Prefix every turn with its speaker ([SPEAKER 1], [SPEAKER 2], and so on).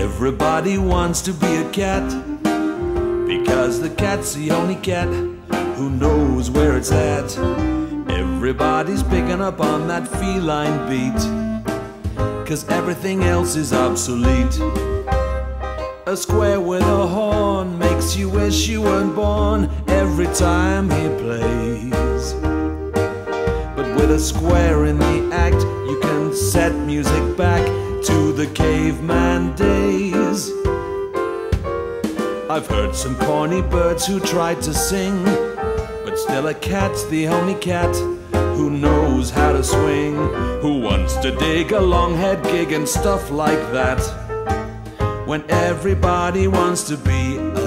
[SPEAKER 1] Everybody wants to be a cat, because the cat's the only cat who knows where it's at. Everybody's picking up on that feline beat, 'cause everything else is obsolete. A square with a horn makes you wish you weren't born every time he plays. But with a square in the act, you can set music back to the caveman days. I've heard some corny birds who tried to sing, but still a cat's the only cat who knows how to swing, who wants to dig a long head gig and stuff like that, when everybody wants to be a